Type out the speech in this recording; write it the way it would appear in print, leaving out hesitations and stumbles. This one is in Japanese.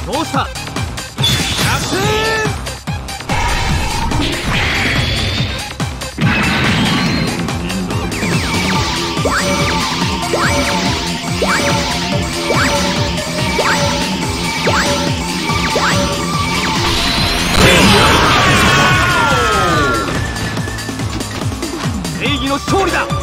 どうした。正義の勝利だ。